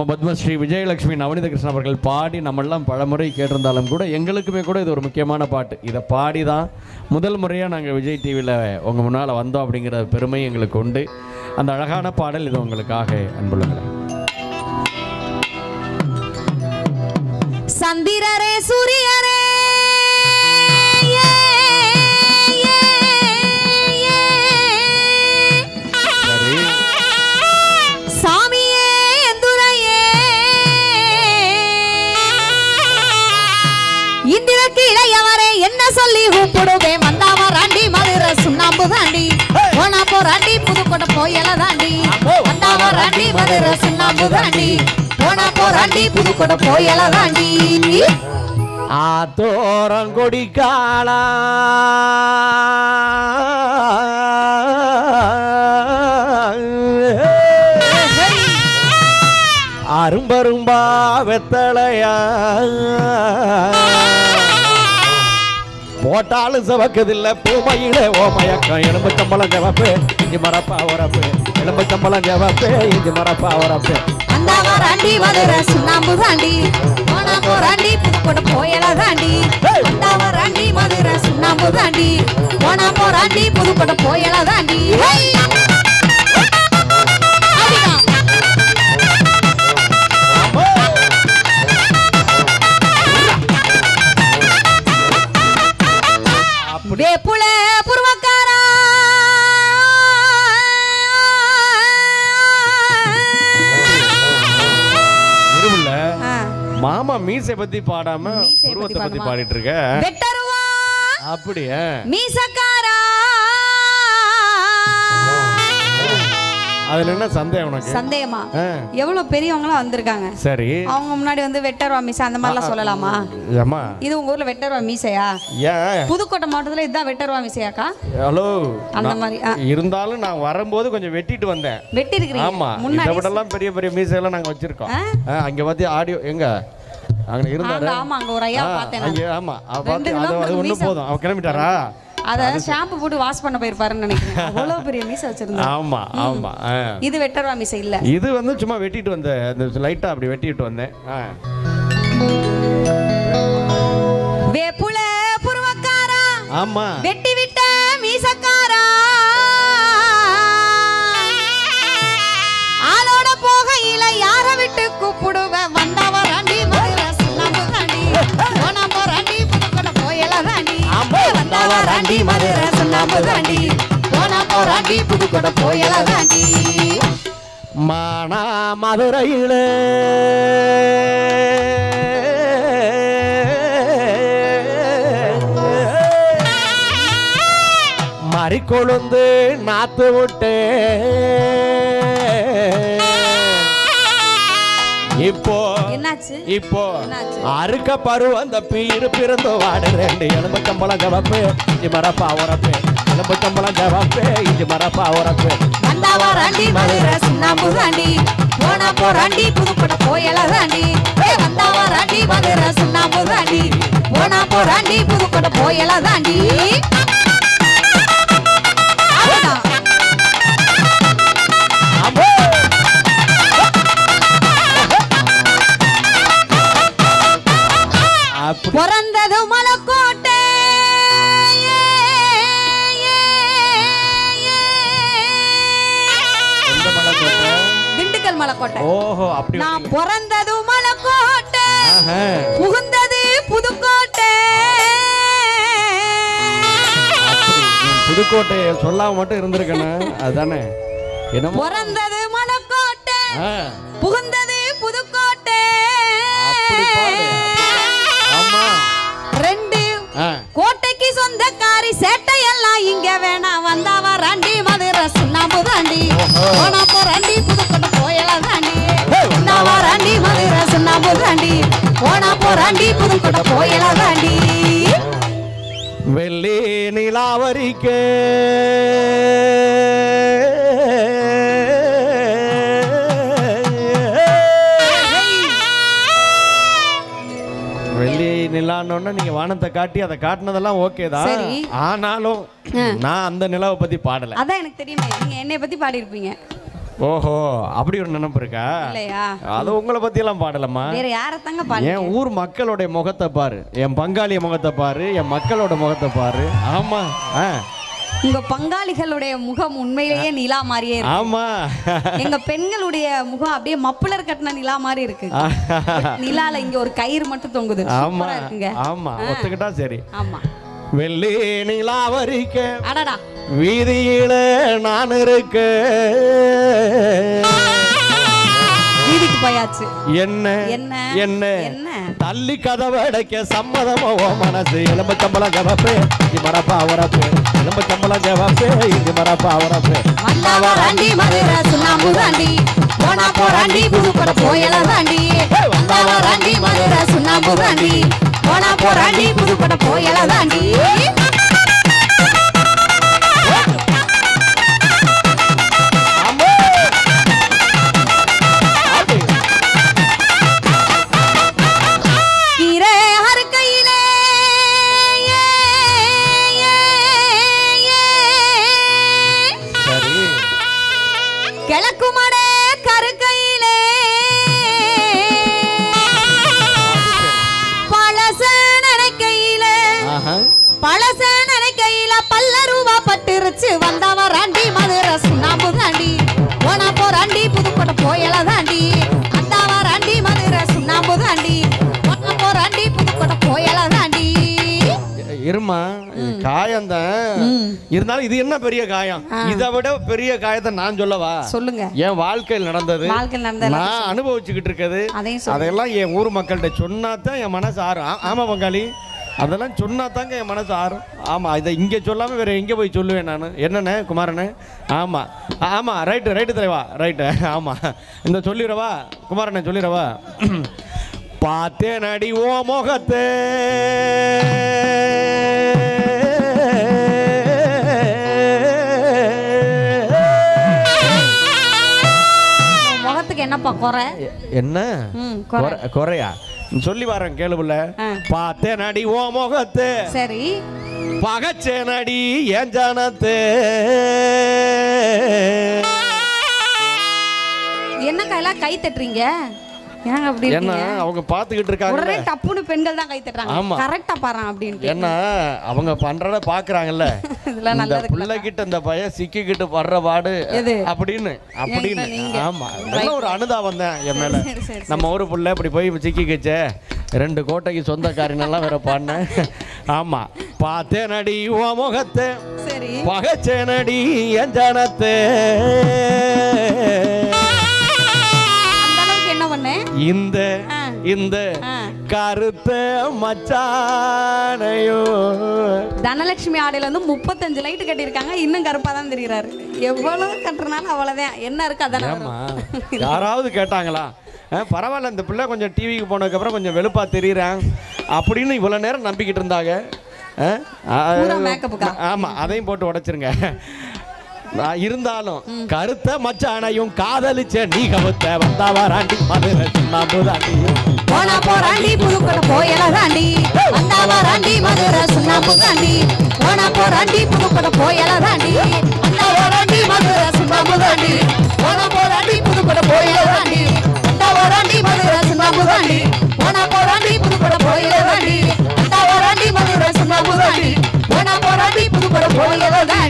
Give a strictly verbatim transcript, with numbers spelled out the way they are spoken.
பத்மஸ்ரீ விஜயலட்சுமி நவநீத கிருஷ்ணன் அவர்கள் பாடி நம்மெல்லாம் பலமுறை கேட்டிருந்தாலும் கூட எங்களுக்குமே கூட இது ஒரு முக்கியமான பாட்டு. இதை பாடி தான் முதல் முறையாக நாங்கள் விஜய் டிவியில் உங்கள் முன்னால் வந்தோம் அப்படிங்கிற பெருமை எங்களுக்கு உண்டு. அந்த அழகான பாடல் இது உங்களுக்காக அன்புள்ளங்களே. சந்திரரே சூரியரே சாமியே எந்துரையே இந்திரக்கு இளையவரே என்ன சொல்லி கூப்பிடுவே வந்தாவ ராண்டி மதுரை சுண்ணாம்பு தாண்டி போனா போராண்டி புதுக்கோட்டை போயல தாண்டி வந்தாவ ராண்டி மதுரை சுண்ணாம்பு தாண்டி போனா போராண்டி புதுக்கோட்டை போயல தாண்டி ஆத்தோரங்கொடி காளா அரும்பரும்பா வெத்தலையா போட்டாலும் செவக்குதில்லை பூமையிலே ஓமயக்கம் எலும்பு சம்பளம் ஜவப்பு இஞ்சி மரப்பா உரப்பு எலும்பு சம்பளம் ஜவப்பு இஞ்சி மரப்பா உரப்பு வந்தாவ ராண்டி மதுரை சுண்ணாம்பு தாண்டி போனா போராண்டி புதுக்கோட்டை போயல தாண்டி வந்தாவ ராண்டி மதுரை சுண்ணாம்பு தாண்டி போனா போராண்டி புதுக்கோட்டை போயல தாண்டி வேப்புல புருவக்காரா மாமா மீசை பத்தி பாடாம உருவத்தை பத்தி பாடிட்டு இருக்க. வெட்டருவா அப்படியே மீசக்காரா அதுல என்ன சந்தேகம் உனக்கு? சந்தேகமா? எவ்வளவு பெரியவங்களா வந்திருக்காங்க. சரி, அவங்க முன்னாடி வந்து வெட்டருவா மீசை அந்த மாதிரிலாம் சொல்லலாமா? ஏமா இது உங்க ஊர்ல வெட்டருவா மீசையா? ஏன் புதுக்கோட்டை மாவட்டத்துல இதுதான் வெட்டருவா மீசையாக்கா? ஹலோ அந்த மாதிரி இருந்தாலும் நான் வரும்போது கொஞ்சம் வெட்டிட்டு வந்தேன். வெட்டி இருக்கீங்க? ஆமா, இத விடலாம் பெரிய பெரிய மீசை எல்லாம் நாங்க வச்சிருக்கோம். அங்க வந்து ஆடியோ எங்க அங்க இருந்தாரு. ஆமா, அங்க ஒரு ஐயா பார்த்தேன். அங்க ஆமா பார்த்து அது ஒண்ணு போதும். அவ கிளம்பிட்டாரா? அத ஷாம்பு போட்டு வாஷ் பண்ண போயிருப்பாருன்னு நினைக்கிறேன். அவ்வளவு பெரிய மீசை வச்சிருந்தாங்க. ஆமா ஆமா. இது வெட்டருவா மீசை இல்ல, இது வந்து சும்மா வெட்டிட்டு வந்தேன். அந்த லைட்டா அப்படி வெட்டிட்டு வந்தேன். வேப்புல புருவக்காரா ஆமா வெட்டி விட்ட மீசக்காரா ஆளோட போகையில யார விட்டு கூப்பிடுவ வந்தவ ராண்டி மதுரை சுண்ணாம்பு தாண்டி போனா போராண்டி புதுக்கோட்டை போயல தாண்டி வந்தவ ராண்டி மதுரை சுண்ணாம்பு தாண்டி போனா போராண்டி புதுக்கோட்டை போயல தாண்டி மானா மதுரையிலே மறிக்கொழுந்து நாத்து விட்டு இப்போ என்னாச்சு? இப்போ அறுக்க பருவ அந்த பீரு பிறந்து வாடு ரெண்டு எலும்பு கம்பளம் ஜவப்பு இஞ்சி மரப்பா உரப்பு எலும்பு கம்பளம் ஜவப்பு இஞ்சி மரப்பா உரப்பு வந்தாவ ராண்டி மதுரை சுண்ணாம்பு தாண்டி போனா போராண்டி புதுக்கோட்டை போயல தாண்டி வந்தாவ ராண்டி மதுரை சுண்ணாம்பு தாண்டி போனா போராண்டி புதுக்கோட்டை போயல தாண்டி பிறந்தது மலைக்கோட்டை திண்டுக்கல் மலைக்கோட்டை. ஓஹோ, அப்படி. நான் பிறந்தது மலைக்கோட்டை, புகுந்தது புதுக்கோட்டை. புதுக்கோட்டை சொல்லாம மட்டும் இருந்திருக்கேன் அதுதானே. பிறந்தது மலைக்கோட்டை, புகுந்தது புதுக்கோட்டை. ரெண்டு கோட்டைக்கு சொந்தக்காரி சேட்டையெல்லாம் இங்க வேணாம் வந்தாவ ராண்டி மதுரை சுண்ணாம்பு தாண்டி போனா போராண்டி புதுக்கோட்டை போயல தாண்டி வந்தாவ ராண்டி மதுரை சுண்ணாம்பு தாண்டி போனா போராண்டி புதுக்கோட்டை போயல தாண்டி வெள்ளி நிலாவரிக்கே நிலான்னு நீங்க வானத்தை காட்டி அதை காட்டினதெல்லாம் ஓகே தான். ஆனாலும் நான் அந்த நிலாவை பத்தி பாடல. அதான் எனக்கு தெரியுமே, நீங்க என்னைய பத்தி பாடி இருப்பீங்க. ஓஹோ, அப்படி ஒரு நினைப்பு இருக்கா? இல்லையா? அது உங்களை பத்தி எல்லாம் பாடலம்மா. வேற யார தாங்க பாடு? என் ஊர் மக்களுடைய முகத்தை பாரு, என் பங்காளி முகத்தை பாரு, என் மக்களோட முகத்தை பாரு. ஆமா, உங்க பங்காளிகளுடைய முகம் உண்மையிலேயே நிலா மாதிரியே இருக்கு. ஆமா, எங்க பெண்களுடைய முகம் அப்படியே மப்புலர் கட்டின நிலா மாதிரி இருக்கு. நிலால இங்க ஒரு கயிறு மட்டும் தொங்குது. ஆமா இருக்குங்க. ஆமா, ஒத்துக்கிட்டா சரி. ஆமா, வெள்ளி நிலா வரிக்க அடடா வீதியில நான் இருக்க, வீதிக்கு போயாச்சு. என்ன என்ன என்ன என்ன தள்ளி கதவை அடைக்க சம்மதமோ மனசு. எலும்பு சம்பளம் ஜவப்பே இங்க மரப்பா வரப்பே, எலும்பு சம்பளம் ஜவப்பே இங்க மரப்பா வரப்பே. வந்தாவா ராண்டி மதுரை சுண்ணாம்பு தாண்டி, போனா போராண்டி புதுக்கோட்டை போயல தாண்டி. வந்தாவா ராண்டி மதுரை சுண்ணாம்பு தாண்டி, போனா போராண்டி புதுக்கோட்டை போயல தாண்டி. கிழக்குமடே கருக்கையிலே பழச நினைக்கையில, பழச நினைக்கையில பல்ல ரூபா பட்டுருச்சு. வந்தவ ராண்டி மதுரை சுண்ணாம்பு தாண்டி, போனா போராண்டி புதுக்கோட்டை போயல தாண்டி. வந்தவ ராண்டி மதுரை சுண்ணாம்பு தாண்டி, போனா போராண்டி புதுக்கோட்டை போயல தாண்டி. இருமா, காயம்தான் இருந்தாலும் இது என்ன பெரிய காயம்? இதை விட பெரிய காயத்தை நான் சொல்லவா? சொல்லுங்க. என் வாழ்க்கையில் நடந்தது, வாழ்க்கையில் நடந்தது நான் அனுபவிச்சுக்கிட்டு இருக்குது. அதெல்லாம் என் ஊர் மக்கள்கிட்ட சொன்னாதான் என் மனசு ஆறும். ஆமா பங்காளி, அதெல்லாம் சொன்னாதாங்க என் மனசு ஆறும். ஆமா, இதை இங்கே சொல்லாம வேற எங்கே போய் சொல்லுவேன் நான்? என்னண்ணே குமாரண்ணே? ஆமா ஆமா, ரைட்டு ரைட்டு தலைவா, ரைட்டு. ஆமா, இந்த சொல்லிடவா குமாரண்ணே, சொல்லிடவா? பார்த்தேன் அடி ஓ முகத்தே முகத்துக்கு என்னப்பா குறை? என்ன குறையா சொல்லி வரேன் கேளுபுள்ள. பார்த்தேன் அடி ஓ முகத்தே, சரி பகச்சேன் அடி ஏன் ஜானத்தே. என்ன கையெல்லாம் கை தட்டுறீங்க? என்ன அவங்க பாத்துக்கிட்டு இருக்காங்க, உடனே டப்புன்னு பெண்கள் தான் கை தட்டுறாங்க. ஆமா, கரெக்ட்டா பாறேன் அப்படினு. என்ன அவங்க பண்றத பாக்குறாங்கல்ல, இதெல்லாம் நல்லது. புள்ள கிட்ட இந்த பைய சிக்கிக்கிட்டு வர்ற பாடு அப்படினு அப்படினு. ஆமா, என்ன ஒரு அனுதாபம் தான் என் மேல. நம்ம ஊரு புள்ள இப்படி போய் சிக்கிக்கிச்சே, ரெண்டு கோட்டைக்கு சொந்தக்காரன் எல்லாம் வேற பாடுன. ஆமா, பார்த்தே நடி ஓ முகத்தே, சரி பகச்சே நடி என் ஜானத்தே. இந்த இந்த கருத்த மச்சானையோ. தனலட்சுமி ஆடையில வந்து முப்பத்தஞ்சு லைட் கட்டியிருக்காங்க, இன்னும் கருப்பா தான் தெரியுறாரு. எவ்வளவு கட்டுறனாலும் அவ்வளவுதான். என்ன இருக்கு அதான். யாராவது கேட்டாங்களா? பரவாயில்ல, இந்த பிள்ளை கொஞ்சம் டிவிக்கு போனதுக்கு அப்புறம் கொஞ்சம் வெளுப்பா தெரியுறான் அப்படின்னு இவ்வளவு நேரம் நம்பிக்கிட்டு இருந்தாங்க. ஆமா, அதையும் போட்டு உடைச்சிருங்க. இருந்தாலும் கருத்த மச்சானையும் காதலிச்ச நீ கவுத்த. வந்தாவா ராண்டி மதுரை சுண்ணாம்பு தாண்டி, போனா போராண்டி புதுக்கோட்டை போயல தாண்டி. வந்தாவா ராண்டி மதுரை சுண்ணாம்பு தாண்டி, போனா போராண்டி புதுக்கோட்டை போயல தாண்டி. வந்தாவா ராண்டி மதுரை சுண்ணாம்பு தாண்டி, போனா போராண்டி புதுக்கோட்டை போயல தாண்டி. வந்தாவா ராண்டி மதுரை சுண்ணாம்பு தாண்டி, போனா போராண்டி புதுக்கோட்டை போயல தாண்டி. வந்தாவா ராண்டி மதுரை சுண்ணாம்பு தாண்டி, போனா போராண்டி புதுக்கோட்டை போயல தாண்டி.